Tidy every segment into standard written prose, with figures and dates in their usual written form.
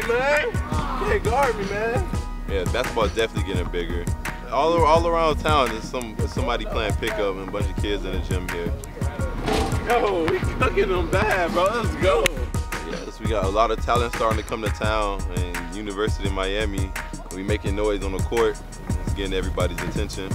man. Can't guard me, man. Yeah, basketball's definitely getting bigger. All around town, there's somebody playing pickup and a bunch of kids in the gym here. Yo, we cooking them bad, bro. Let's go. Yes, we got a lot of talent starting to come to town, and University of Miami, we making noise on the court. It's getting everybody's attention.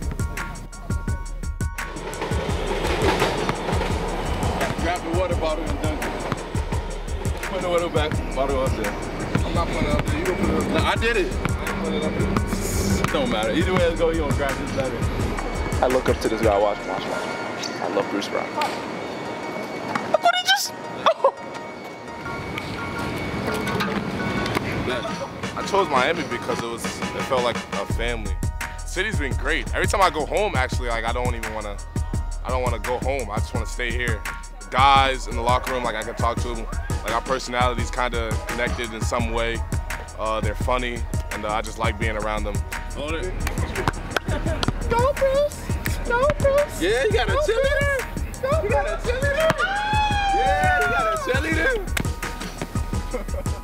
Grab the water bottle and dunk it. Put the water back. Bottle up there. I'm not putting it up there. You gonna put it up there. No, I did it. I didn't put it up there. Don't matter. Either way, let's go. You gonna grab this better. I look up to this guy. Watch. I love Bruce Brown. Look what he just. Oh. I chose Miami because it felt like a family. The city's been great. Every time I go home, actually, like I don't want to go home. I just want to stay here. Guys in the locker room, like I can talk to them. Like our personalities kind of connected in some way. They're funny, and I just like being around them. Hold it. Go, Bruce. Go, Bruce. Yeah, you got a cheerleader. You got a cheerleader. Yeah, you got a cheerleader.